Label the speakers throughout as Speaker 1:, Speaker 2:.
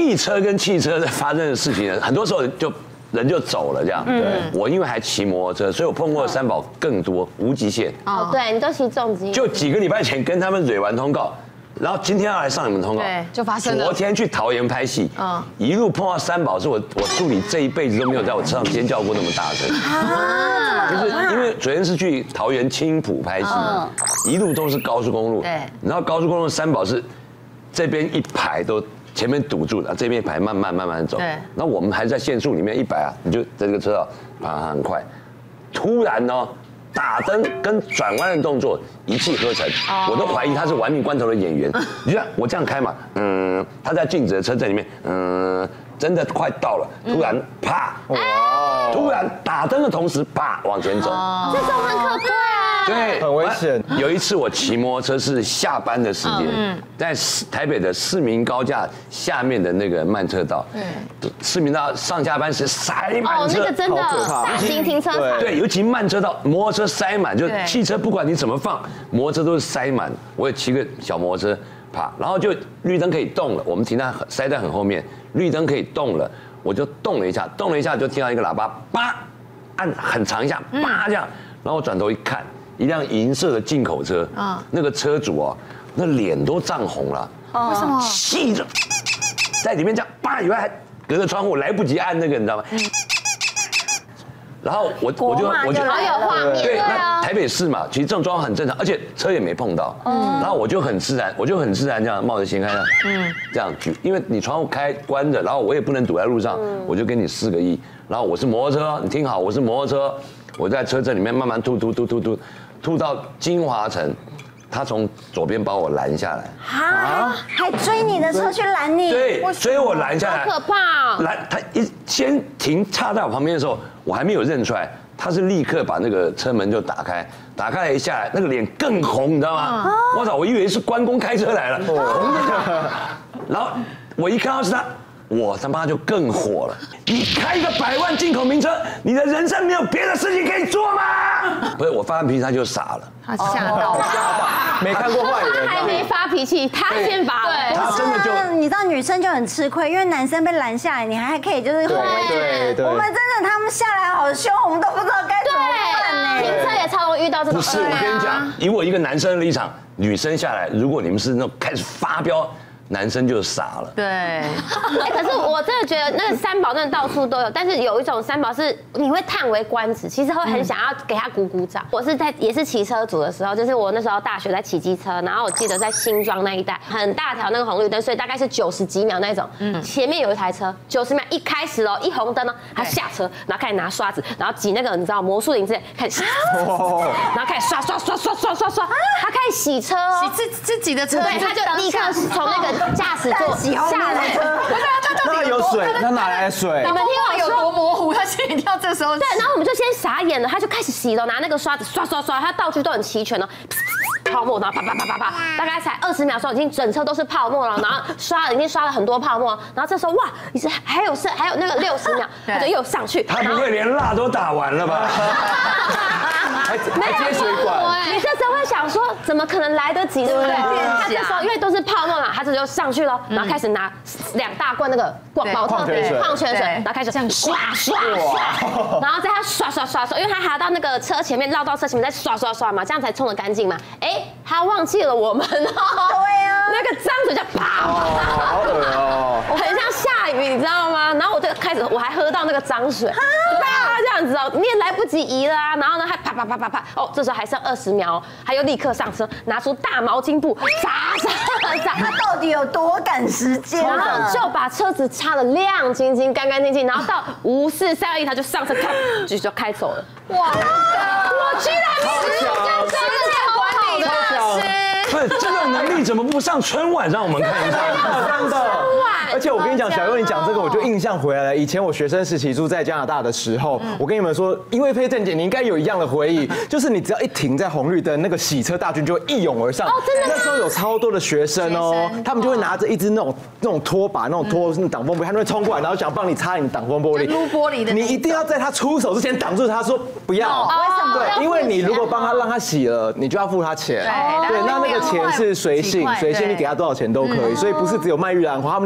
Speaker 1: 一车跟汽车的发生的事情，很多时候人就走了这样。对，我因为还骑摩托车，所以我碰过的三宝更多，无极限。
Speaker 2: 哦，对你都骑重机。
Speaker 1: 就几个礼拜前跟他们蕊完通告。然后今天要来上你们通告，
Speaker 3: 对，就发生了。
Speaker 1: 昨天去桃园拍戏，一路碰到三宝，是我助理这一辈子都没有在我车上尖叫过那么大声啊！就是因为昨天是去桃园青埔拍戏，一路都是高速公路，对，然后高速公路三宝是这边一排都前面堵住了，这边一排慢慢走，对，然后我们还在限速里面100啊，你就在这个车道跑很快，突然呢。打灯跟转弯的动作一气呵成，我都怀疑他是玩命关头的演员。你看我这样开嘛，他在静止的车阵里面，真的快到了，突然啪，突然打灯的同时啪往前走，
Speaker 2: 这种很可怕啊，
Speaker 1: 对，
Speaker 4: 很危险。
Speaker 1: 有一次我骑摩托车是下班的时间，在台北的市民高架下面的那个慢车道，市民道上下班时塞满车，
Speaker 2: 那个真的大型停车场，
Speaker 1: 对，尤其慢车道，摩托车塞满，就汽车不管你怎么放，摩托车都是塞满。我也骑个小摩托车，啪，然后就绿灯可以动了，我们停在塞在很后面，绿灯可以动了，我就动了一下就听到一个喇叭，叭，按很长一下，叭这样，然后我转头一看，一辆银色的进口车，那个车主哦，那脸都涨红了，
Speaker 3: 为什么？
Speaker 1: 气着，在里面这样，叭，以为还隔着窗户来不及按那个，你知道吗？然后我就
Speaker 2: 好有画面，
Speaker 1: 对，那台北市嘛，其实这种状况很正常，而且车也没碰到，然后我就很自然这样冒着险开这样，这样举，因为你窗户关着，然后我也不能堵在路上，我就给你4个亿，然后我是摩托车，你听好，我是摩托车，我在车阵里面慢慢吐到金华城。他从左边把我拦下来，
Speaker 5: 还追你的车去拦你？
Speaker 1: 对，追我拦下来，
Speaker 2: 好可怕！
Speaker 1: 拦他先停插在我旁边的时候，我还没有认出来，他是立刻把那个车门就打开来一下来，那个脸更红，你知道吗？我操，我以为是关公开车来了，红的。然后我一看到是他。我他妈就更火了！你开一个100万进口名车，你的人生没有别的事情可以做吗？不是，我发完脾气他就傻了，
Speaker 3: 他吓到，
Speaker 4: 没看过坏人，
Speaker 2: 他还没发脾气，他先发了。
Speaker 1: 他真的就，
Speaker 5: 你知道女生就很吃亏，因为男生被拦下来，你还可以就是
Speaker 4: 对，
Speaker 5: 我们真的他们下来好凶，我们都不知道该怎么办呢。
Speaker 2: 停车也超容易遇到这种。
Speaker 1: 不是，我跟你讲，以我一个男生的立场，女生下来，如果你们是那种开始发飙。男生就傻了。
Speaker 3: 对，
Speaker 2: 可是我真的觉得那个三宝真的到处都有，但是有一种三宝是你会叹为观止，其实会很想要给他鼓鼓掌。我是也是骑车族的时候，就是我那时候大学在骑机车，然后我记得在新庄那一带很大条那个红绿灯，所以大概是90几秒那种。前面有一台车，90秒一开始哦，一红灯哦，他下车，然后开始拿刷子，然后挤那个你知道魔术林之类，开始，然后开始刷，他开始洗车哦，
Speaker 3: 洗自己的车，
Speaker 2: 对，他就立刻从那个驾驶座下来，
Speaker 4: 那有水，他哪来的水？
Speaker 2: 你们听我
Speaker 3: 有多模糊？他心里跳这时候，
Speaker 2: 对，然后我们就先傻眼了，他就开始洗了，拿那个刷子刷，他道具都很齐全哦，泡沫，然后啪，大概才20秒的时候，已经整车都是泡沫了，然后已经刷了很多泡沫，然后这时候哇，你是还有那个60秒，他就又上去，
Speaker 1: 他不会连蜡都打完了吧？
Speaker 4: 还接水管，
Speaker 2: 你这时候会想说，怎么可能来得及，对不对？他这时候因为都是泡沫嘛，他这就上去了，然后开始拿2大罐那个宝特矿泉水，然后开始这样刷，然后在他刷，因为他还要到那个车前面绕到车前面再刷嘛，这样才冲得干净嘛。哎，他忘记了我们哦，对啊，那个脏水就啪，
Speaker 4: 好恶哦，
Speaker 2: 很像下雨，你知道吗？然后我就开始我还喝到那个脏水，这样子哦，你也来不及移了啊。然后呢，还啪，哦，这时候还剩20秒哦，他又立刻上车，拿出大毛巾布擦，
Speaker 5: 他到底有多赶时间？
Speaker 2: 然后就把车子擦得亮晶晶、干干净净，然后到5、4、3、2、1，他就上车就开走了。哇！我居然没有时间管理大师。
Speaker 1: 不是这种能力，怎么不上春晚让我们看一下？
Speaker 4: 真的。而且我跟你讲，小优，你讲这个我就印象回来了。以前我学生时期住在加拿大的时候，我跟你们说，因为佩正姐你应该有一样的回忆，就是你只要一停在红绿灯，那个洗车大军就会一涌而上。哦，真的。那时候有超多的学生哦，他们就会拿着一支那种拖把，那种挡风玻璃，他们会冲过来，然后想帮你擦你挡风玻璃。
Speaker 3: 撸玻璃的。
Speaker 4: 你一定要在他出手之前挡住他，说不要。
Speaker 5: 为什么？
Speaker 4: 对，因为你如果让他洗了，你就要付他钱。对，那个钱是随性，你给他多少钱都可以，所以不是只有卖玉兰花，他们那边是可以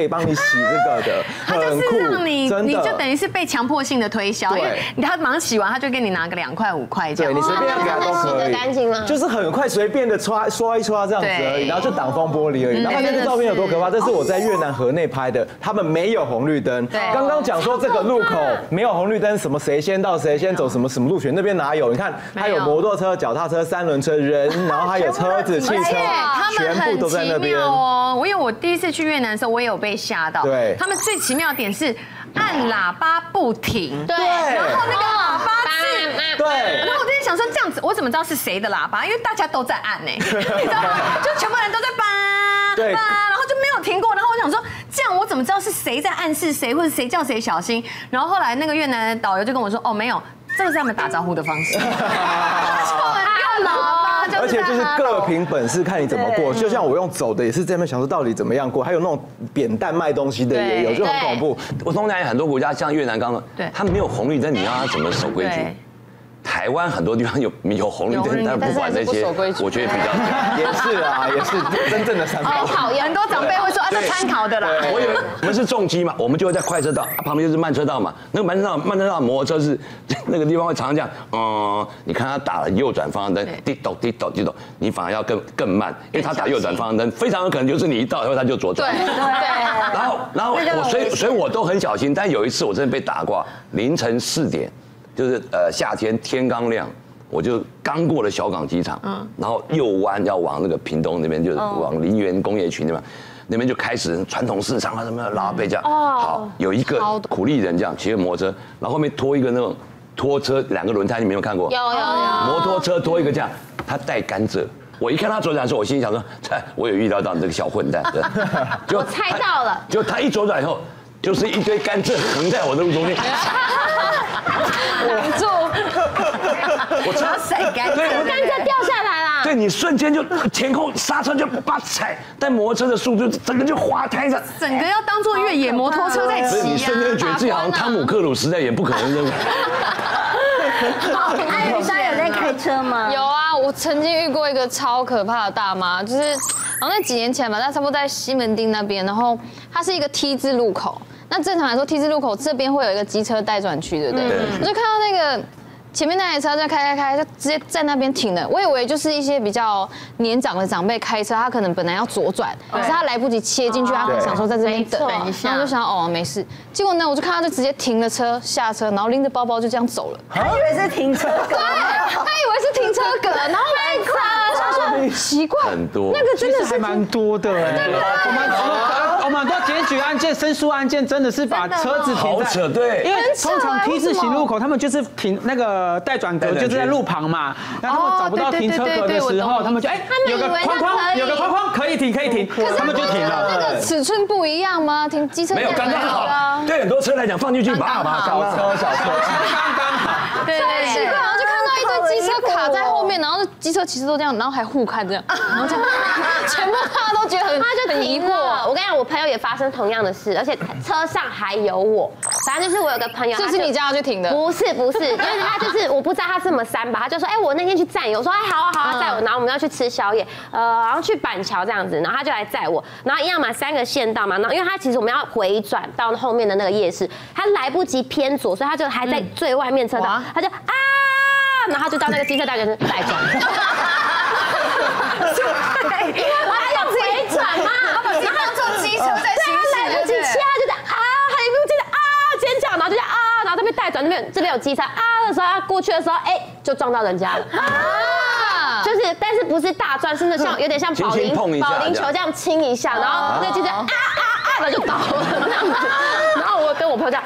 Speaker 4: 帮你洗这个的，
Speaker 3: 他就是让你，
Speaker 4: 真的
Speaker 3: 你就等于是被强迫性的推销，因为他马上洗完，他就给你拿个2块5块这样。
Speaker 4: 对你随便给他都可以，
Speaker 2: 洗得干净吗？
Speaker 4: 就是很快随便的刷一刷这样子而已，然后就挡风玻璃而已。然后那个照片有多可怕？这是我在越南河内拍的，他们没有红绿灯。刚刚讲说这个路口没有红绿灯，什么谁先到谁先走，什么路权那边哪有？你看，它有摩托车、脚踏车、3轮车、人，然后还有车子、汽车，全部都在那边
Speaker 3: 哦。因为我第一次去越南的时候，我也有被吓到。
Speaker 4: 对，
Speaker 3: 他们最奇妙的点是按喇叭不停，
Speaker 2: 对，
Speaker 3: 然后那个喇叭是，
Speaker 4: 对，
Speaker 3: 然后我就在想说这样子，我怎么知道是谁的喇叭？因为大家都在按呢，你知道吗？就全部人都在叭，
Speaker 4: 对，
Speaker 3: 然后就没有停过。然后我想说，这样我怎么知道是谁在暗示谁，或者谁叫谁小心？然后后来那个越南的导游就跟我说，哦，没有，这个是他们打招呼的方式。
Speaker 4: 而且就是各凭本事看你怎么过，就像我用走的也是在那边想说到底怎么样过，还有那种扁担卖东西的也有，就很恐怖。
Speaker 1: 我东南亚很多国家像越南刚刚，他没有红绿灯，你让他怎么守规矩？台湾很多地方有红绿灯，但不管那些，我觉得比较
Speaker 4: 也是啊，也是真正的三宝。
Speaker 3: 讨厌，很多长辈会说啊，这参考的啦。
Speaker 1: 我以为我们是重机嘛，我们就会在快车道旁边就是慢车道嘛。那个慢车道摩托车是那个地方会常常这样，你看他打了右转方向灯，滴抖滴抖滴抖，你反而要更慢，因为他打右转方向灯，非常有可能就是你一到以后他就左转。
Speaker 2: 对。
Speaker 1: 然后所以我都很小心，但有一次我真的被打挂，凌晨4点。就是夏天天刚亮，我就刚过了小港机场，然后右弯要往那个屏东那边，就是往林园工业区那边就开始传统市场啊什么的拉贝这样。好，有一个苦力人这样骑个摩托车，然后后面拖一个那种拖车2个轮胎，你没有看过？
Speaker 2: 有。
Speaker 1: 摩托车拖一个这样，他带甘蔗。我一看他左转的时候，我心里想说，我有预料到你这个小混蛋。
Speaker 2: 我猜到了。
Speaker 1: 就他一左转以后，就是一堆甘蔗横在我的路中间。
Speaker 2: 挡住，
Speaker 3: 我要晒干，
Speaker 2: 对，甘蔗掉下来啦。
Speaker 1: 对你瞬间就前后刹车就把踩，但摩托车的速度整个就滑胎上，
Speaker 3: 整个要当做越野摩托车在骑啊。
Speaker 1: 你瞬间觉得自己好像汤姆克鲁斯在演不可能任务。
Speaker 5: 艾丽莎有在开车吗？
Speaker 6: 有啊，我曾经遇过一个超可怕的大妈，就是好像在几年前吧，她差不多在西门町那边，然后它是一个 T 字路口。那正常来说 ，T 字路口这边会有一个机车待转区，对不对？我就看到那个前面那台车在开，就直接在那边停了。我以为就是一些比较年长的长辈开车，他可能本来要左转，可是他来不及切进去，他可能想说在这边等一下，然后就想哦没事。结果呢，我就看他就直接停了车，下车，然后拎着包包就这样走了。
Speaker 5: 他以为是停车格，
Speaker 6: 对，他以为是停车格，然后来车，他说奇怪，
Speaker 1: 很多，
Speaker 6: 那个真的是
Speaker 7: 还蛮多的。我们很多检举案件、申诉案件，真的是把车子停在，
Speaker 1: 对，
Speaker 7: 因为通常 T 字形路口，他们就是停那个待转格，就是在路旁嘛。然后他们找不到停车格的时候，他们就有个框框可以停，他们就停了。
Speaker 6: 那个尺寸不一样吗？停机车
Speaker 1: 没有刚刚好，对很多车来讲放进去把
Speaker 4: 小车，
Speaker 7: 刚刚好。
Speaker 6: 对，奇怪，然后就看到一堆机车卡在后面，然后机车骑士都这样，然后还互看这样，然后这样，全部大家都觉得很疑惑。
Speaker 2: 我跟你讲，我朋友也发生同样的事，而且车上还有我。反正就是我有个朋友，
Speaker 6: 这是你叫他去停的？
Speaker 2: 不是，就是他就是我不知道他这么3吧，他就说我那天去载你，我说好啊载我，然后我们要去吃宵夜，好像去板桥这样子，然后他就来载我，然后一样嘛3个县道嘛，然后因为他其实我们要回转到后面的那个夜市，他来不及偏左，所以他就还在最外面车道，他就然后他就到那个机车大学生来转。我还要回转嘛，
Speaker 3: 然后坐机车在行驶，
Speaker 2: 来不及切，他就在还一路接着尖叫，然后就然后他被带转，这边有机车的时候，他过去的时候，就撞到人家了。就是，但是不是大转，是那像有点像保龄球这样亲一下，然后那机车的就倒了这样子。然后我跟我朋友讲，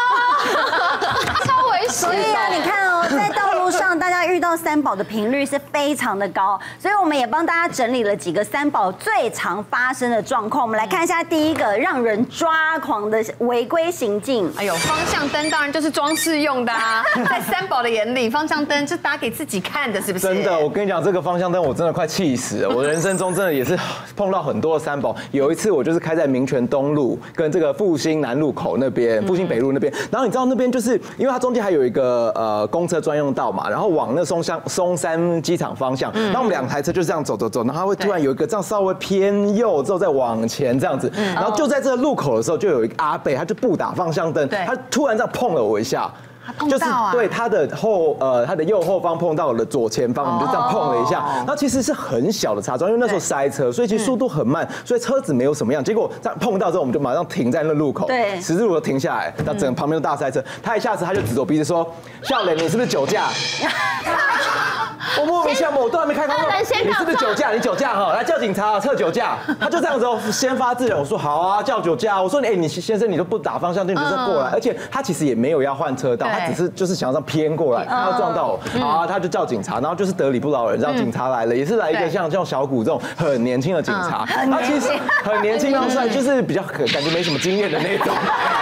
Speaker 6: 超危险。
Speaker 5: 所以啊，你看哦，在道路上大家遇到3宝的频率是非常的高，所以我们也帮大家整理了几个3宝最常发生的状况。我们来看一下第一个让人抓狂的违规行径。
Speaker 3: 哎呦，方向灯当然就是装饰用的啊，在3宝的眼里，方向灯是打给自己看的，是不是？
Speaker 4: 真的，我跟你讲，这个方向灯我真的快气死了。我人生中真的也是碰到很多的3宝。有一次我就是开在民权东路跟这个复兴南路口那边、复兴北路那边，然后你知道那边就是因为它中间还有一个公车专用道嘛，然后往那松松山机场方向，然后我们2台车就这样走，然后它会突然有一个这样稍微偏右之后再往前这样子，然后就在这个路口的时候，就有一个阿伯，他就不打方向灯，他突然这样碰了我一下。就是对他的右后方碰到我的左前方，我们就这样碰了一下。然后其实是很小的擦撞，因为那时候塞车，所以其实速度很慢，所以车子没有什么样。结果这样碰到之后，我们就马上停在那路口，对，十字路口停下来，那整个旁边都大塞车。他一下子他就指着我鼻子说：“笑脸，你是不是酒驾？”我莫名其妙，我都还没开口，你是不是酒驾？你酒驾哈，来叫警察测酒驾。他就这样子哦，先发制人。我说好啊，叫酒驾。我说你先生你都不打方向灯，你就是过来，而且他其实也没有要换车道，他只是就是想要这样偏过来，他要撞到我。好啊，他就叫警察，然后就是得理不饶人，让警察来了，也是来一个像小谷这种很年轻的警察，他其实很年轻，算就是比较感觉没什么经验的那种。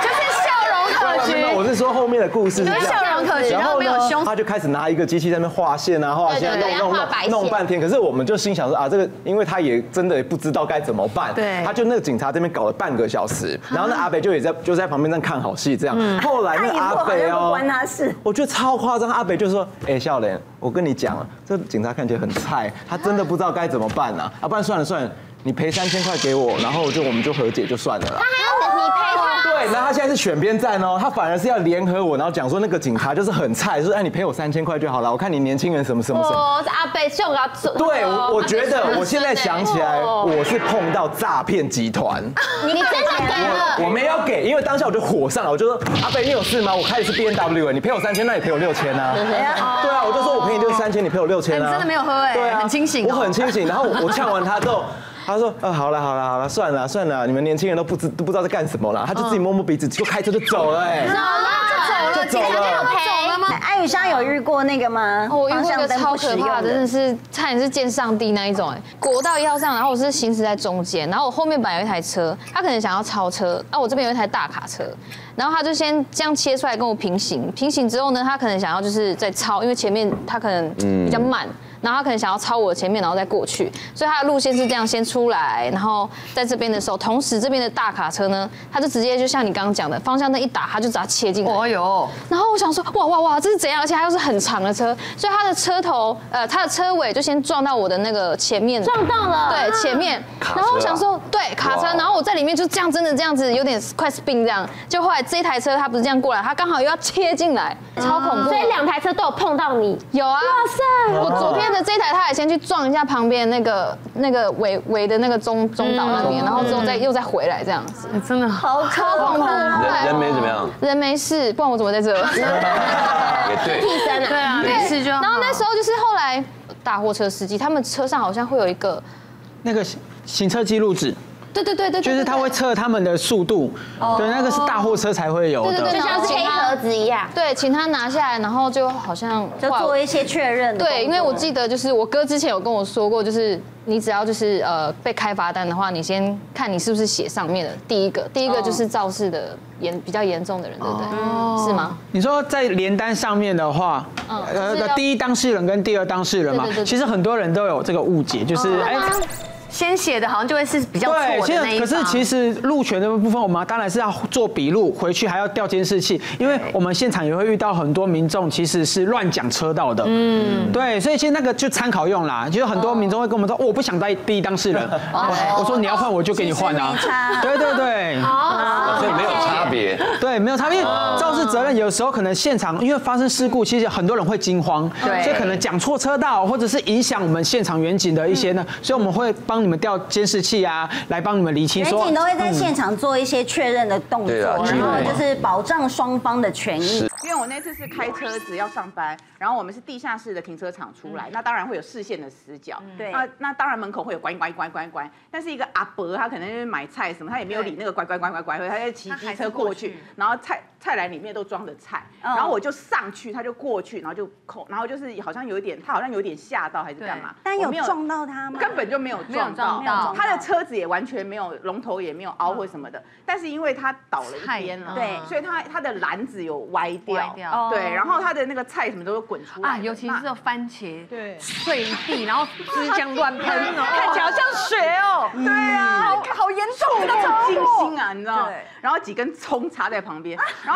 Speaker 4: 我是说后面的故事是这样，
Speaker 3: 笑容可掬，然后没有凶，
Speaker 4: 他就开始拿一个机器在那边画线啊，弄半天。可是我们就心想说啊，这个因为他也真的不知道该怎么办，对，他就那个警察这边搞了半个小时，然后那阿北就在旁边在看好戏这样。后来那阿北哦，
Speaker 5: 关他事，
Speaker 4: 我觉得超夸张。阿北就说：“笑脸，我跟你讲，这警察看起来很菜，他真的不知道该怎么办啊，不然算了。”你赔3000块给我，然后我们就和解就算了啦。
Speaker 2: 他还要你赔他？
Speaker 4: 对，然后他现在是选边站哦，他反而是要联合我，然后讲说那个警察就是很菜，说你赔我3000块就好了，我看你年轻人什么。
Speaker 2: 哦，阿北秀啊！
Speaker 4: 对，我觉得我现在想起来，我是碰到诈骗集团。
Speaker 2: 你真的给了？
Speaker 4: 我没有给，因为当下我就火上了，我就说阿北你有事吗？我开的是 BMW， 你赔我3000，那你赔我6000啊？对啊，我就说我赔你3000，你赔我6000啊？
Speaker 3: 你真的没有喝对啊，很清醒。
Speaker 4: 我很清醒，然后我呛完他之后。他说：“好了，算了，你们年轻人都不知道在干什么啦。”他就自己摸摸鼻子，就开车就走了，
Speaker 3: 就走了吗？
Speaker 5: 安宇莎有遇过那个吗？
Speaker 6: 我遇过一个超可怕的，真的是差点是见上帝那一种国道1号上，然后我是行驶在中间，然后我后面本来有一台车，他可能想要超车，我这边有一台大卡车，然后他就先这样切出来跟我平行之后呢，他可能想要就是再超，因为前面他可能比较慢。然后他可能想要超我的前面，然后再过去，所以他的路线是这样：先出来，然后在这边的时候，同时这边的大卡车呢，他就直接就像你刚刚讲的，方向灯一打，他就只要切进来。哦哟！然后我想说，哇，这是怎样？而且他又是很长的车，所以他的车头，他的车尾就先撞到我的那个前面，
Speaker 2: 撞到了，
Speaker 6: 对，前面。然后我想说，对，卡车，然后我在里面就这样，真的这样子，有点快 spin 这样。就后来这一台车他不是这样过来，他刚好又要切进来，超恐怖。
Speaker 2: 所以2台车都有碰到你。
Speaker 6: 有啊，哇塞！我左边的这一台他也先去撞一下旁边那个尾的那个中岛那边，然后之后又再回来这样子，
Speaker 3: 真的
Speaker 5: 好恐怖。
Speaker 1: 人没怎么样，
Speaker 6: 人没事，不然我怎么在这？
Speaker 1: 也对，
Speaker 2: 替身啊，
Speaker 3: 对啊，没事就好。
Speaker 6: 然后那时候就是后来大货车司机，他们车上好像会有一个
Speaker 7: 那个行车记录纸。
Speaker 6: 对，
Speaker 7: 就是他会测他们的速度，对，那个是大货车才会有的，
Speaker 2: 就像是黑盒子一样。
Speaker 6: 对，请他拿下来，然后就好像
Speaker 5: 就做一些确认。
Speaker 6: 对，因为我记得就是我哥之前有跟我说过，就是你只要就是被开罚单的话，你先看你是不是写上面的第一个就是肇事的比较严重的人，对不对？是吗？
Speaker 7: 你说在联单上面的话，第一当事人跟第二当事人嘛，其实很多人都有这个误解，就是
Speaker 3: 先写的好像就会是比较错的那一方。
Speaker 7: 可是其实路权的部分，我们当然是要做笔录，回去还要调监视器，因为我们现场也会遇到很多民众其实是乱讲车道的。对，所以其实那个就参考用啦。就是很多民众会跟我们说，我不想当第一当事人，我说你要换我就给你换啊。对，
Speaker 1: 所以没有差别。
Speaker 7: 对，没有差别。因为肇事责任有时候可能现场因为发生事故，其实很多人会惊慌，所以可能讲错车道，或者是影响我们现场远景的一些呢，所以我们会帮你们调监视器啊，来帮你们厘清说。
Speaker 5: 远景都会在现场做一些确认的动作，然后就是保障双方的权益。
Speaker 8: 因为我那次是开车子要上班，然后我们是地下室的停车场出来，那当然会有视线的死角。对，那当然门口会有关。但是一个阿伯他可能就是买菜什么，他也没有理那个关，他就骑机车过去，然后菜篮里面都装着菜，然后我就上去，他就过去，然后就扣，然后就是好像有点吓到还是干嘛？
Speaker 5: 但有撞到他吗？
Speaker 8: 根本就没有撞到，他的车子也完全没有龙头也没有凹或什么的，但是因们倒了一边了，对，所以他的篮子有歪掉，对，然后他的那个菜什么都滚出来，
Speaker 3: 尤其是番茄，对，碎地，然后汁浆乱喷，看起来好像血哦，
Speaker 8: 对啊，
Speaker 3: 好严重，
Speaker 8: 这个金星啊，你知道？然后几根葱插在旁边，然后他的阿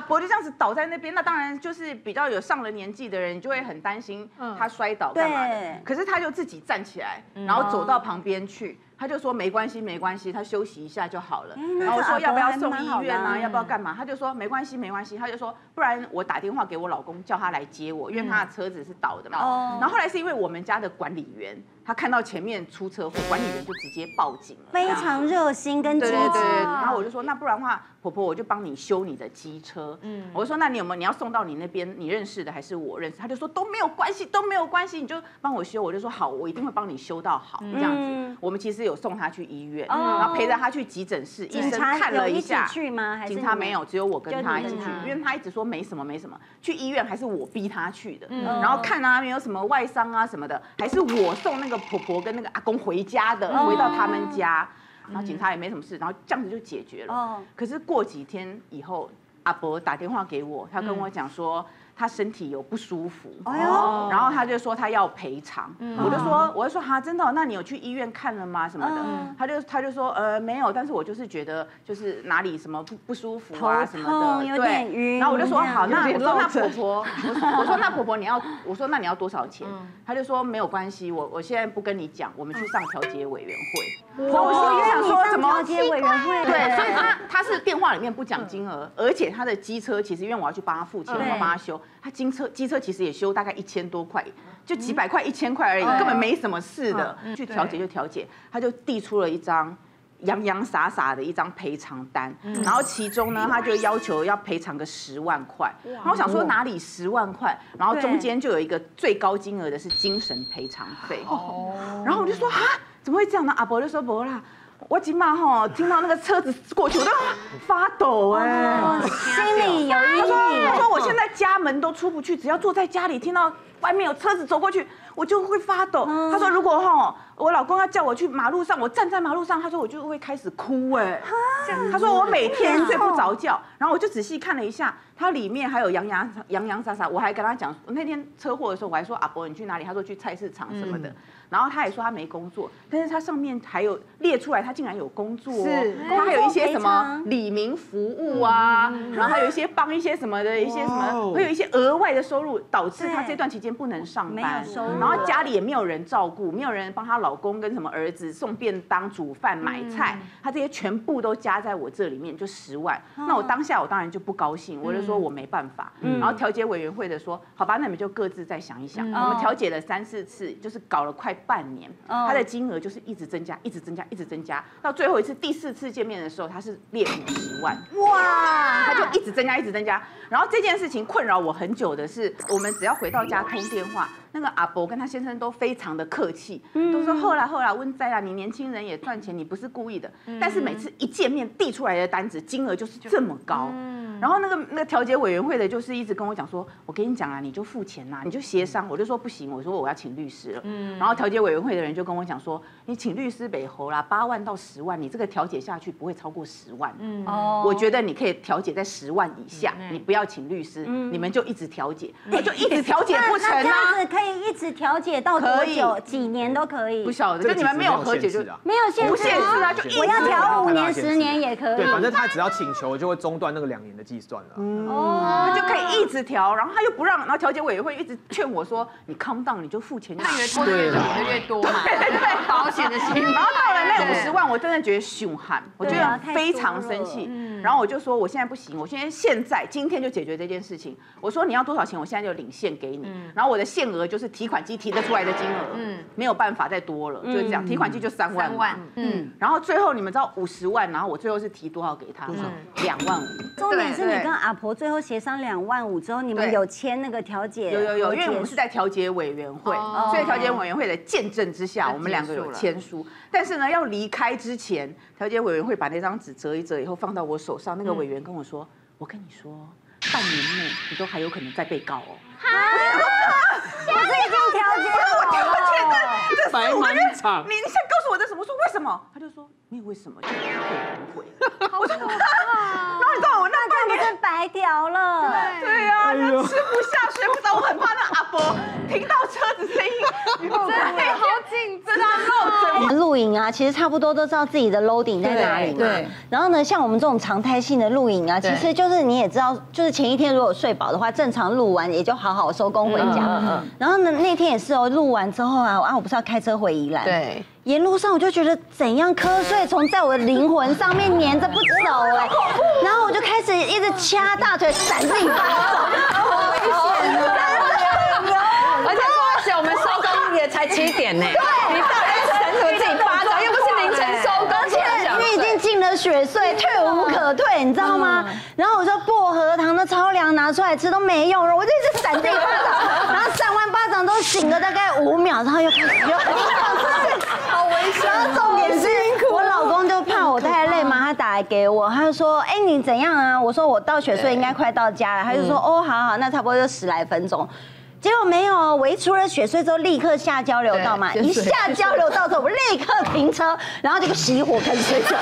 Speaker 8: 伯就这样子倒在那边，那当然就是比较有上了年纪的人，你就会很担心他摔倒干嘛的。可是他就自己站起来，然后走到旁边去。他就说没关系，没关系，他休息一下就好了。然后我说要不要送医院啊？要不要干嘛？他就说没关系，没关系。他就说不然我打电话给我老公，叫他来接我，因为他的车子是倒的嘛。然后后来是因为我们家的管理员，他看到前面出车祸，管理员就直接报警了，
Speaker 5: 非常热心跟积极。
Speaker 8: 对。然后我就说那不然的话，婆婆我就帮你修你的机车。我就说那你有没有你要送到你那边你认识的还是我认识？他就说都没有关系，都没有关系，你就帮我修。我就说好，我一定会帮你修到好这样子。我们其实有送他去医院，然后陪着他去急诊室，医生看了一下。
Speaker 5: 去吗？还是
Speaker 8: 警察没有，只有我跟他一起去，因为他一直说没什么没什么。去医院还是我逼他去的，然后看啊没有什么外伤啊什么的，还是我送那个婆婆跟那个阿公回家的，回到他们家，然后警察也没什么事，然后这样子就解决了。可是过几天以后，阿伯打电话给我，他跟我讲说。他身体有不舒服，然后他就说他要赔偿，我就说哈真的，那你有去医院看了吗？什么的，他就说没有，但是我就是觉得就是哪里什么不舒服啊什么的，
Speaker 5: 有点晕。
Speaker 8: 然后我就说好，那我说那婆婆，我说那婆婆我说那你要多少钱？他就说没有关系，我现在不跟你讲，我们去上调解委员会。
Speaker 5: 我就想说怎么调解委员会？
Speaker 8: 对，所以他是电话里面不讲金额，而且他的机车其实因为我要去帮他付钱，我要帮他修。他机车其实也修大概1000多块，就几百块、1000块而已，根本没什么事的。去调解就调解，他就递出了一张洋洋洒洒的一张赔偿单，然后其中呢他就要求要赔偿个10万块。然后我想说哪里10万块，然后中间就有一个最高金额的是精神赔偿费。然后我就说啊，怎么会这样呢？阿伯就说不啦。我今嘛吼听到那个车子过去，我都发抖哎，
Speaker 5: 心里有阴影。
Speaker 8: 他说我现在家门都出不去，只要坐在家里听到外面有车子走过去，我就会发抖。他说如果吼我老公要叫我去马路上，我站在马路上，他说我就会开始哭哎。他说我每天睡不着觉，然后我就仔细看了一下，它里面还有洋洋洒洒。我还跟他讲，那天车祸的时候，我还说阿伯你去哪里？他说去菜市场什么的。然后他也说他没工作，但是他上面还有列出来，他竟然有工作，他还有一些什么里民服务啊，然后还有一些帮一些什么的一些什么，会有一些额外的收入，导致他这段期间不能上班，然后家里也没有人照顾，没有人帮他老公跟什么儿子送便当、煮饭、买菜，他这些全部都加在我这里面，就10万。那我当下我当然就不高兴，我就说我没办法。然后调解委员会的说，好吧，那你们就各自再想一想。我们调解了3、4次，就是搞了快半年，他的金额就是一直增加，一直增加，一直增加，到最后一次第4次见面的时候，他是列50万，哇，他就一直增加，一直增加。然后这件事情困扰我很久的是，我们只要回到家通电话，那个阿伯跟他先生都非常的客气，都说后来温哉啦，你年轻人也赚钱，你不是故意的。但是每次一见面递出来的单子金额就是这么高，然后那个调解委员会的就是一直跟我讲说，我跟你讲啊，你就付钱呐，你就协商。我就说不行，我说我要请律师了。然后调解委员会的人就跟我讲说，你请律师北侯啦，8万到10万，你这个调解下去不会超过10万。我觉得你可以调解在10万以下，你不要请律师，你们就一直调解，就一直调解不成啊。
Speaker 5: 这样子可以一直调解到多久？几年都可以。
Speaker 8: 不晓得，就你们没有和解就
Speaker 5: 没有限制，
Speaker 8: 不限制啊，就
Speaker 5: 我要调5年、10年也可以。
Speaker 4: 对，反正他只要请求就会中断那个2年的计算了。
Speaker 8: 他就可以一直调，然后他又不让，然后调解委员会一直劝我说，你 calm down， 你就付钱就好。
Speaker 3: 对了，越多嘛，对，保险的钱。
Speaker 8: 然后到了那50万，我真的觉得凶悍，我觉得非常生气。然后我就说，我现在不行，我现在今天就解决这件事情。我说你要多少钱，我现在就领现给你。然后我的限额就是提款机提得出来的金额，没有办法再多了，就是这样。提款机就3万。然后最后你们知道50万，然后我最后是提多少给他？2万5。
Speaker 5: 重点是你跟阿婆最后协商2万5之后，你们有签那个调解？
Speaker 8: 有，因为我们是在调解委员会，所以调解委员会的见证之下，我们2个有签书。但是呢，要离开之前，调解委员会把那张纸折一折以后放到我手上，那个委员跟我说：“我跟你说，半年内你都还有可能再被告哦。”
Speaker 5: 我是已经调解好了，
Speaker 8: 这4、5个月，你现在告诉我这什么？我说为什么？他就说没有为什么，就可以反悔。我说，然后你知道我那半年
Speaker 5: 是白调了，
Speaker 8: 对啊，就吃不下睡不着，我很怕那阿伯听到车子声音，
Speaker 3: 真的好紧张哦。
Speaker 2: 录
Speaker 5: 露营啊，其实差不多都知道自己的 loading 在哪里嘛。对。然后呢，像我们这种常态性的露营啊，其实就是你也知道，就是前一天如果睡饱的话，正常录完也就好好收工回家。然后呢，那天也是哦，录完之后啊，我不是要开车回宜兰。对。沿路上我就觉得怎样瞌睡虫在我的灵魂上面黏着不走哎，然后我就开始一直掐大腿闪自己巴掌，好危险哦！
Speaker 3: 而且而且我们收工也才7点呢，你到底在闪什么自己巴掌？又不是凌晨收工，
Speaker 5: 而且你已经进了雪隧，退无可退，你知道吗？然后我说薄荷糖的超凉拿出来吃都没用了，我就一直闪自己巴掌，然后闪完巴掌都醒了大概5秒，然后又开始又。好危险！然后重点是我老公就怕我太累嘛，他打来给我，他就说：“哎，你怎样啊？”我说：“我到雪隧应该快到家了。”他就说：“哦，好，那差不多就10来分钟。”结果没有，我一出了雪隧之后立刻下交流道嘛，一下交流道之后我立刻停车，然后就熄火开始睡觉。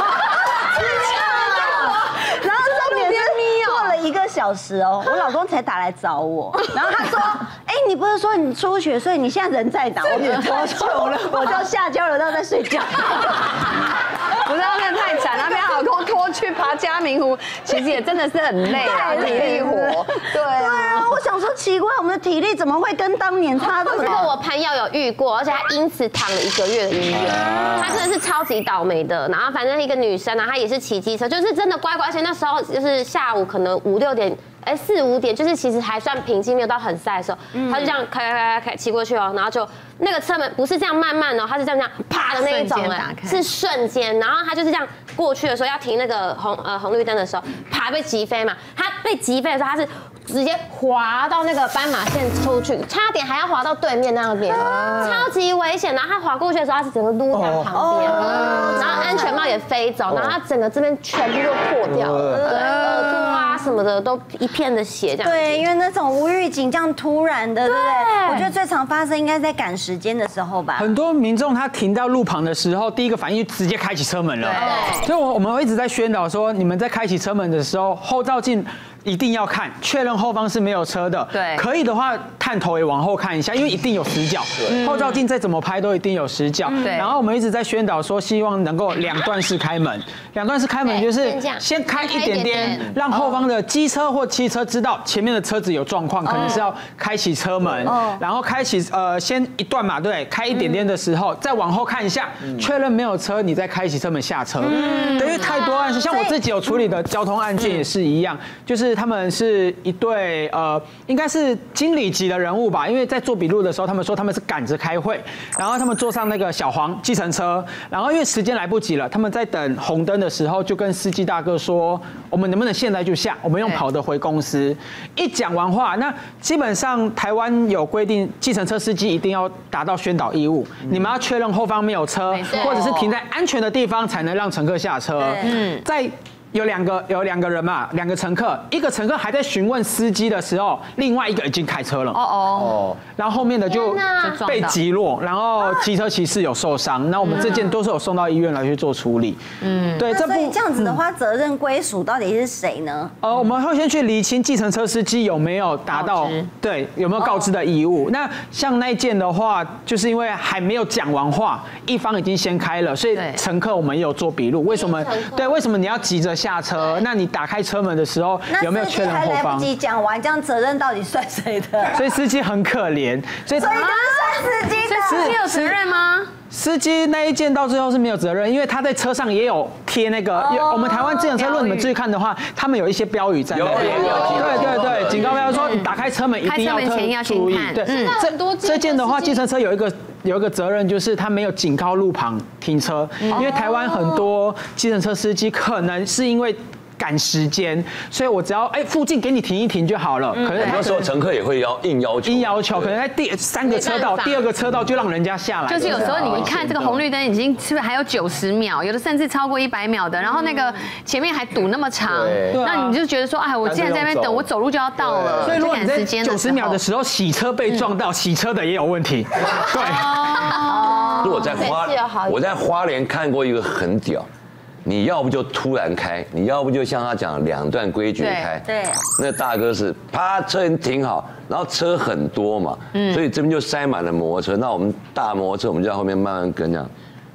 Speaker 5: 然后重点是过了1个小时哦，我老公才打来找我，然后他说：“哎，你不是说你出雪隧，你现在人在哪？”我就下交流道在睡觉。
Speaker 3: 不是，那太惨了，被老公拖去爬嘉明湖，其实也真的是很累啊，体力活。
Speaker 5: 对啊，我想说奇怪，我们的体力怎么会跟当年差这么多？
Speaker 2: 我朋友有遇过，而且他因此躺了1个月的医院，他真的是超级倒霉的。然后反正一个女生啊，她也是骑机车，就是真的乖乖，而且那时候就是下午可能5、6点。4、5点，就是其实还算平静，没有到很晒的时候，他就这样开骑过去哦，然后就那个车门不是这样慢慢哦，他是这样啪的那一种是瞬间，然后他就是这样过去的时候要停那个红绿灯的时候，啪被击飞嘛，他被击飞的时候他是直接滑到那个斑马线出去，差点还要滑到对面那边，超级危险。然后他滑过去的时候，他是整个撸在旁边，然后安全帽也飞走，然后他整个这边全部都破掉了，对，耳朵啊什么的都一片的血这样。
Speaker 5: 对，因为那种无预警这样突然的，对不对？我觉得最常发生应该在赶时间的时候吧。
Speaker 7: 很多民众他停到路旁的时候，第一个反应就直接开启车门了。所以我们会一直在宣导说，你们在开启车门的时候，后照镜一定要看，确认后方是没有车的。对，可以的话，探头也往后看一下，因为一定有死角。后照镜再怎么拍都一定有死角。对。然后我们一直在宣导说，希望能够2段式开门。2段式开门就是先开一点点，让后方的机车或汽车知道前面的车子有状况，可能是要开启车门，然后开启先一段嘛，对，开一点点的时候再往后看一下，确认没有车，你再开启车门下车。因为太多案件，像我自己有处理的交通案件也是一样，就是他们是一对应该是经理级的人物吧，因为在做笔录的时候，他们说他们是赶着开会，然后他们坐上那个小黄计程车，然后因为时间来不及了，他们在等红灯的时候就跟司机大哥说，我们能不能现在就下，我们用跑的回公司。一讲完话，那基本上台湾有规定，计程车司机一定要达到宣导义务，你们要确认后方没有车，或者是停在安全的地方才能让乘客下车。在有两个人嘛，2个乘客，一个乘客还在询问司机的时候，另外一个已经开车了。然后后面的就被击落，然后机车骑士有受伤。那我们这件都是有送到医院来去做处理。
Speaker 5: 对，所以这样子的话，责任归属到底是谁呢？
Speaker 7: 我们会先去厘清计程车司机有没有达到对有没有告知的义务。那像那一件的话，就是因为还没有讲完话，一方已经先开了，所以乘客我们也有做笔录。为什么？对，为什么你要急着下车？那你打开车门的时候有没有确认后方？
Speaker 5: 还来不及讲完，这样责任到底算谁的？
Speaker 7: 所以司机很可怜，
Speaker 5: 所以就是算司机的。
Speaker 3: 司机有责任吗？
Speaker 7: 司机那一件到最后是没有责任，因为他在车上也有贴那个，我们台湾自行车，如果你们注意看的话，他们有一些标语在那边。对，警告标说你打开车门一定要注意。对，这件的话，计程车有一个责任，就是他没有警告路旁停车，因为台湾很多计程车司机可能是因为赶时间，所以我只要附近给你停一停就好了。可是
Speaker 1: 很多时候乘客也会硬要求，
Speaker 7: 可能在第3个车道、第2个车道就让人家下来。
Speaker 3: 就是有时候你看这个红绿灯已经是不是还有90秒，有的甚至超过100秒的，然后那个前面还堵那么长，那你就觉得说，哎，我既然在那边等，我走路就要到了。
Speaker 7: 所以如果你在90秒的时候洗车被撞到，洗车的也有问题。对。
Speaker 1: 如果我在花莲看过一个很屌。你要不就突然开，你要不就像他讲2段规矩开。对，那大哥是啪车停好，然后车很多嘛，所以这边就塞满了摩托车。那我们大摩托车，我们就在后面慢慢跟这样，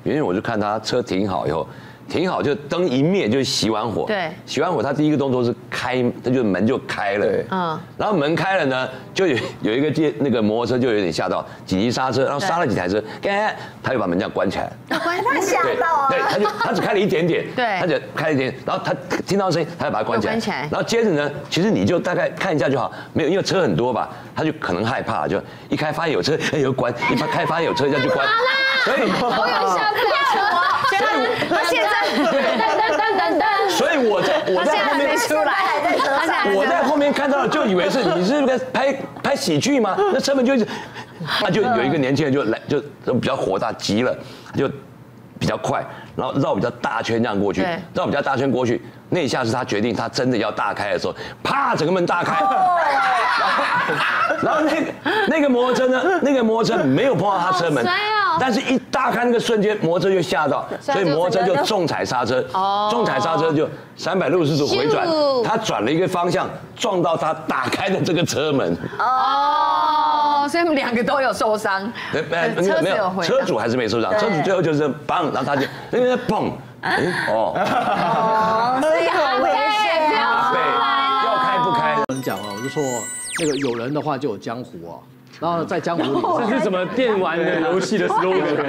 Speaker 1: 远远我就看他车停好以后。停好就灯一灭就熄完火，
Speaker 3: 对，
Speaker 1: 熄完火他第一个动作是开，他就门就开了，然后门开了呢，就有一个那个摩托车就有点吓到，紧急刹车，然后刹了几台车，他就把门这样关起来，
Speaker 5: 关他吓到，
Speaker 1: 对，他只开了一点点，
Speaker 3: 对，
Speaker 1: 他只开了一点，然后他听到声音，他就把它关起来，然后接着呢，其实你就大概看一下就好，没有因为车很多吧，他就可能害怕，就一开发现有车，又关，一开发现有车，就关，所以
Speaker 6: 我有下不了车。
Speaker 3: 他现在，
Speaker 1: 所以我在后面
Speaker 3: 出来，
Speaker 1: 我在后面看到了，就以为是你是在拍喜剧吗？那车门就一直，他就有一个年轻人就比较火大急了，就比较快，然后绕比较大圈这样过去，绕比较大圈过去，那一下是他决定他真的要大开的时候，啪，整个门大开，然后那个摩托车呢，那个摩托车没有碰到他车门。但是，一大开那个瞬间，摩托车就吓到，所以摩托车就重踩刹车，重踩刹车就360度回转，他转了一个方向，撞到他打开的这个车门。
Speaker 3: 哦，所以他们2个都有受伤。
Speaker 1: 没有，车主还是没受伤，车主最后就是砰，然后他就那个砰，
Speaker 5: 所以很危险，
Speaker 1: 要开不开？
Speaker 9: 我讲啊，我就说那个有人的话就有江湖啊。然后在江湖里，
Speaker 10: 这是什么电玩的游戏的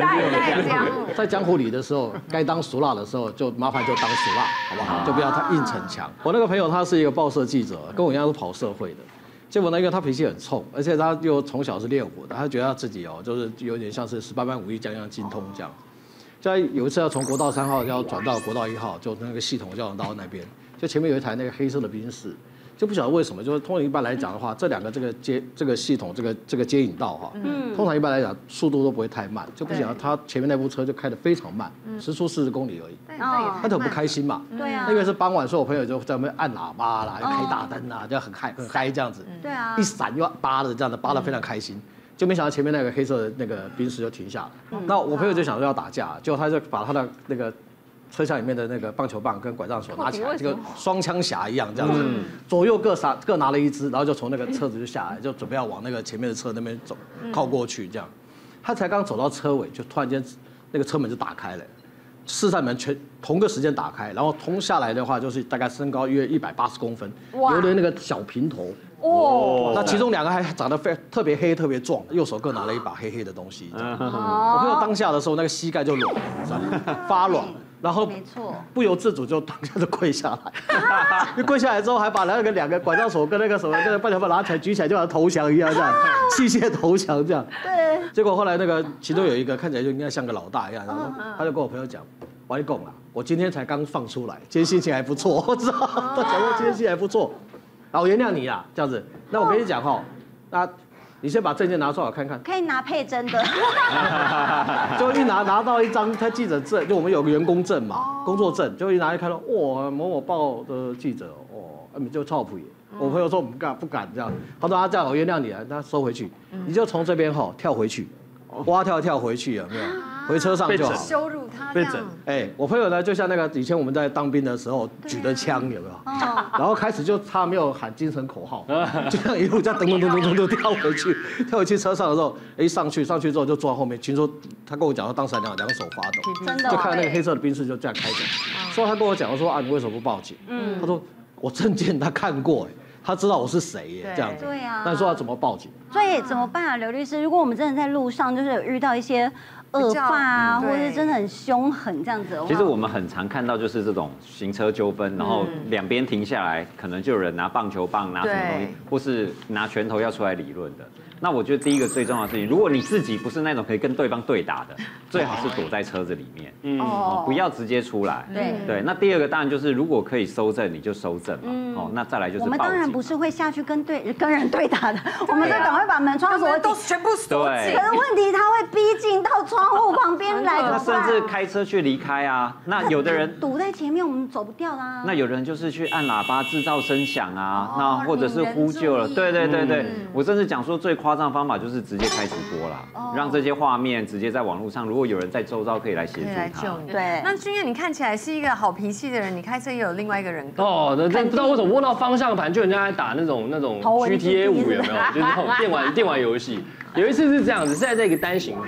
Speaker 10: slogan？
Speaker 9: 在江湖里的时候，该当俗辣的时候，就麻烦就当俗辣，好不好？就不要太硬逞强。我那个朋友他是一个报社记者，跟我一样是跑社会的。结果呢，因为他脾气很冲，而且他又从小是练武的，他觉得他自己就是有点像是18般武艺将样精通这样。就有一次要从国道3号要转到国道1号，就那个系统交流道那边，就前面有一台那个黑色的宾士。就不晓得为什么，就是通常一般来讲的话，这2个这个系统这个接引道哈，通常一般来讲速度都不会太慢，就不晓得他前面那部车就开得非常慢，时速40公里而已，他就很不开心嘛。
Speaker 5: 对啊，
Speaker 9: 因为是傍晚，所以我朋友就在那边按喇叭啦，开大灯啦，就很嗨这样子。
Speaker 5: 对啊，
Speaker 9: 一闪又扒的这样的，扒得非常开心。就没想到前面那个黑色的那个宾士就停下来，那我朋友就想说要打架，结果他就把他的那个车厢里面的那个棒球棒跟拐杖手拿起来，这个双枪侠一样这样子，左右各拿了一支，然后就从那个车子就下来，就准备要往那个前面的车那边走，靠过去这样。他才刚走到车尾，就突然间那个车门就打开了，4扇门同个时间打开，然后通下来的话就是大概身高约180公分，留的那个小平头。哦，那其中2个还长得特别黑、特别壮，右手各拿了一把黑黑的东西。我朋友当下的时候，那个膝盖就软，发软。然后
Speaker 5: 没错，
Speaker 9: 不由自主就当下就跪下来，就跪下来之后还把那个2个拐杖手跟那个什么那个棒球棒拿起来举起来，就好像投降一样这样，器械投降这样。对。结果后来那个其中有一个看起来就应该像个老大一样，然后他就跟我朋友讲，我跟你讲啦，我今天才刚放出来，今天心情还不错，我知道。他讲过今天心情还不错，然后我原谅你啦，这样子。那我跟你讲哈，那。你先把证件拿出来我看看，
Speaker 5: 可以拿配真的。
Speaker 9: 就一拿到一张他记者证，就我们有个员工证嘛，工作证，就一拿一看到，哇，某某报的记者，哦，就臭屁。我朋友说不敢这样，他说他这样我原谅你了，他收回去，你就从这边跳回去，蛙跳回去有没有？回车上就好。
Speaker 3: 羞辱他这样。
Speaker 9: 哎，我朋友呢，就像那个以前我们在当兵的时候举的枪有没有？然后开始就他没有喊精神口号，就这样一路这样噔跳回去车上的时候，哎上去之后就坐在后面，听说他跟我讲说当时2手发抖，
Speaker 5: 真的，
Speaker 9: 就看到那个黑色的宾士就这样开着，所以他跟我讲说啊你为什么不报警？他说我证件他看过哎。他知道我是谁耶，这样子。
Speaker 5: 对啊。
Speaker 9: 那你说要怎么报警？
Speaker 5: 所以怎么办啊，刘律师？如果我们真的在路上就是有遇到一些恶霸啊，或者是真的很凶狠这样子的话，
Speaker 11: 其实我们很常看到就是这种行车纠纷，然后2边停下来，可能就有人拿棒球棒、拿什么东西，或是拿拳头要出来理论的。那我觉得第一个最重要的事情，如果你自己不是那种可以跟对方对打的，最好是躲在车子里面，不要直接出来。对。那第2个当然就是，如果可以搜证，你就搜证嘛。那再来就是
Speaker 5: 我们当然不是会下去跟人对打的，我们就赶快把门窗锁紧，
Speaker 3: 都全部锁紧。
Speaker 5: 可是问题他会逼近到窗户旁边来，
Speaker 11: 他甚至开车去离开啊。那有的人
Speaker 5: 堵在前面，我们走不掉啦。
Speaker 11: 那有人就是去按喇叭制造声响啊，那或者是呼救了。对。我甚至讲说最夸张的方法就是直接开直播啦，让这些画面直接在网络上，如果有人在周遭可以来协助他。
Speaker 5: 对。
Speaker 3: 那君燕，你看起来是一个好脾气的人，你开车也有另外一个人格。
Speaker 10: 哦，那不知道为什么握到方向盘就人家在打那种 GTA 5有没有？就是那种电玩游戏。有一次是这样子，是在这个单行道，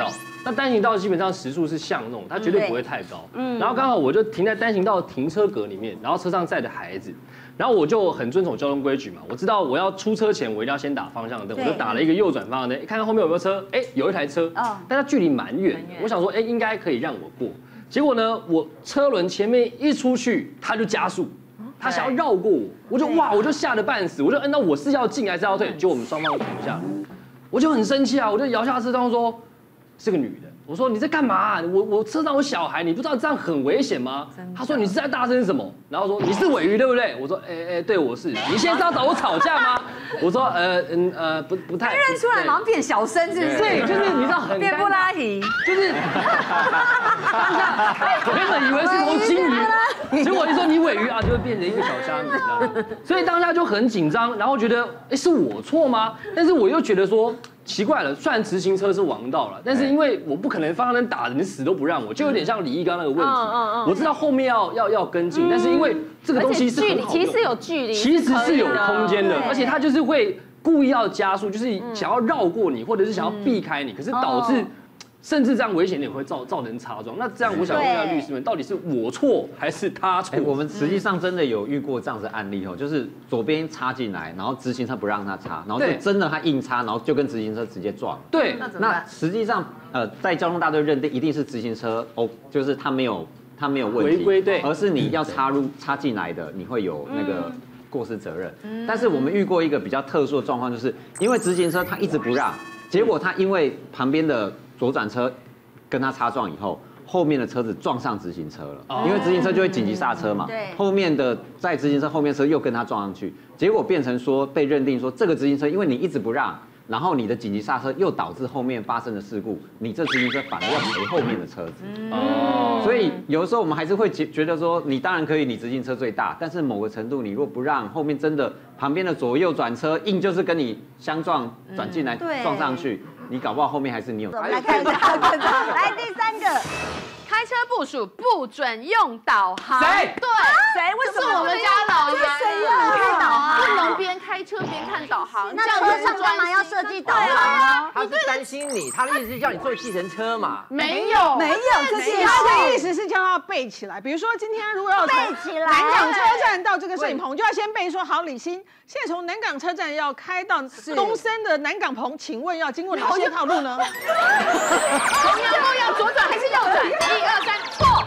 Speaker 10: 那单行道基本上时速是巷弄，它绝对不会太高。然后刚好我就停在单行道停车格里面，然后车上载着孩子，然后我就很遵守交通规矩嘛，我知道我要出车前我一定要先打方向灯，我就打了一个右转方向灯，看看后面有没有车，有一台车，但它距离蛮远，我想说应该可以让我过。结果呢，我车轮前面一出去，它就加速。他想要绕过我，我就吓得半死，我就那我是要进还是要退？就我们双方停下来，我就很生气啊，我就摇下车窗说，是个女的，我说你在干嘛？我车上有小孩，你不知道这样很危险吗？他说你是在大声什么？然后说你是尾鱼对不对？我说对我是。你现在是要找我吵架吗？我说不太。
Speaker 3: 认出来马上变小声是不是？
Speaker 10: 对，就是你知道很
Speaker 3: 变布拉提，
Speaker 10: 就是当下我原本以为是头金鱼，结果一说你尾鱼啊，就会变成一个小虾米了。所以当下就很紧张，然后觉得是我错吗？但是我又觉得说奇怪了，虽然直行车是王道了，但是因为我不可能方向灯打着你死都不让我，就有点像李毅刚那个问题。我知道后面要跟进，但是因为这个东西是很好
Speaker 2: 其实有距离，
Speaker 10: 其实是有空间的，而且它就是会故意要加速，就是想要绕过你，或者是想要避开你，可是导致甚至这样危险点会造成擦撞。那这样我想问一下律师们，到底是我错还是他错？
Speaker 11: 我们实际上真的有遇过这样子的案例哦，就是左边插进来，然后直行车不让他插，然后就真的他硬插，然后就跟直行车直接撞。
Speaker 10: 对，
Speaker 11: 那实际上在交通大队认定一定是直行车就是他没有问题，
Speaker 10: 违规对，
Speaker 11: 而是你要插进来的，你会有那个过失责任。但是我们遇过一个比较特殊的状况，就是因为直行车他一直不让，结果他因为旁边的左转车跟他擦撞以后，后面的车子撞上直行车了，因为直行车就会紧急刹车嘛，后面的在直行车后面车又跟他撞上去，结果变成说被认定说这个直行车因为你一直不让，然后你的紧急刹车又导致后面发生的事故，你这直行车反而要赔后面的车子。所以有的时候我们还是会觉得说，你当然可以，你直行车最大，但是某个程度你若不让，后面真的旁边的左右转车硬就是跟你相撞转进来撞上去，你搞不好后面还是你有。
Speaker 5: 我们来看一下，来第3个。
Speaker 3: 开车部署不准用导航。
Speaker 10: 谁？
Speaker 3: 对，谁？为什么？
Speaker 2: 我们家老人
Speaker 5: 谁要开导航？
Speaker 2: 不能边开车边看导航。
Speaker 5: 那车上干嘛要设计导航啊？
Speaker 12: 他是担心你，他的意思是叫你坐计程车嘛？
Speaker 2: 没有，
Speaker 13: 这是他的意思是叫他背起来。比如说今天如果要
Speaker 5: 背起来，
Speaker 13: 南港车站到这个摄影棚，就要先背说好，李欣，现在从南港车站要开到东森的南港棚，请问要经过哪些道路呢？
Speaker 3: 同样都要左转还是右转？1、2、3，错。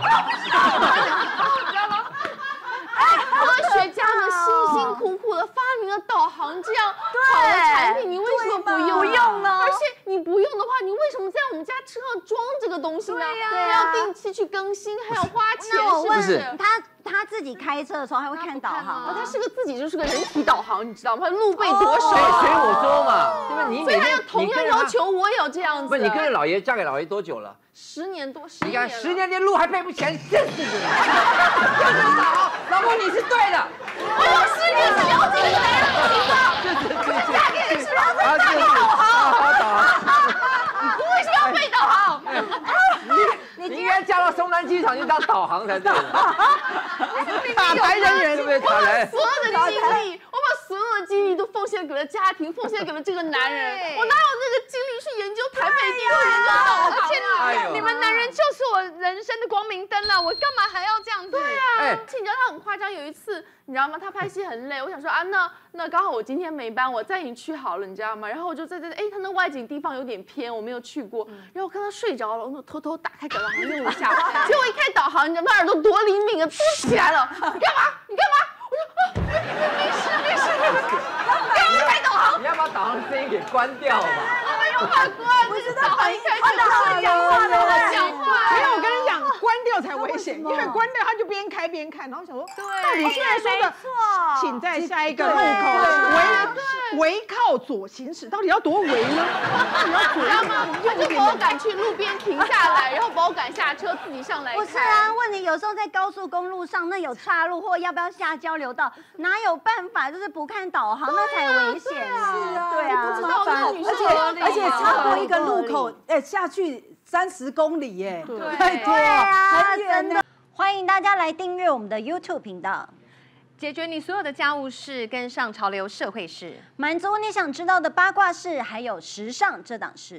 Speaker 2: 科学家们辛辛苦苦的发明了导航这样好的产品，你为什么不用呢？而且你不用的话，你为什么在我们家车上装这个东西呢？对呀，要定期去更新，还要花钱，是不是？
Speaker 5: 他自己开车的时候还会看导航，
Speaker 2: 他是个自己就是个人体导航，你知道吗？他路背多熟，
Speaker 12: 所以我说嘛，对吧？
Speaker 2: 所以他要同样要求我也要这样子。
Speaker 12: 不，你跟着老爷嫁给老爷多久了
Speaker 2: ？10年多，
Speaker 12: 你看10年连路还背不起来，真是的。老婆你是对的。
Speaker 2: 我有10年是了解的，我嫁给你是了解嫁给导航。你为什么要背导航？
Speaker 12: 你应该嫁到松山机场去当导航才对。
Speaker 13: 打牌人员
Speaker 12: 对不对？打牌。
Speaker 2: 所有的精力，我把所有的精力都奉献给了家庭，奉献给了这个男人。我哪有那个精力去研究台北地图、研究导航？
Speaker 3: 而且你们男人就是我人生的光明灯了，我干嘛还要这样子？
Speaker 2: 对啊，而且你知道他很夸张，有一次你知道吗？他拍戏很累，我想说啊，那刚好我今天没班，我载你去好了，你知道吗？然后我就在他那外景地方有点偏，我没有去过，然后我看他睡着了，我偷偷打开导航用一下，结果一开导航，你知道他耳朵多灵敏啊，嘟起来了，你干嘛？我说没事，干嘛开导航？
Speaker 12: 你要把导航声音给关掉吧。
Speaker 2: 我没有把关，不是导航一开始是讲话的，
Speaker 13: 没有，我跟你讲，关掉才危险，因为关掉他就边开边看，然后想说，到底现在说的，请在下一个路口围靠左行驶，到底要多围呢？
Speaker 2: 知道吗？他就把我赶去路边停下来，然后把我赶下车，自己上来。
Speaker 5: 不是啊，问题有时候在高速公路上，那有岔路或要不要下交流道，哪有办法就是不看导航，那才危险啊！
Speaker 13: 是啊，
Speaker 5: 对啊，
Speaker 2: 不知道那女生
Speaker 14: 而且超过一个路口，下去30公里耶，
Speaker 5: 对啊，很远的。欢迎大家来订阅我们的 YouTube 频道，
Speaker 3: 解决你所有的家务事，跟上潮流社会事，
Speaker 5: 满足你想知道的八卦事，还有时尚这档事。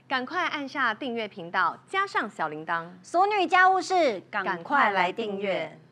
Speaker 3: 赶快按下订阅频道，加上小铃铛，
Speaker 5: 俗女家务事，赶快来订阅。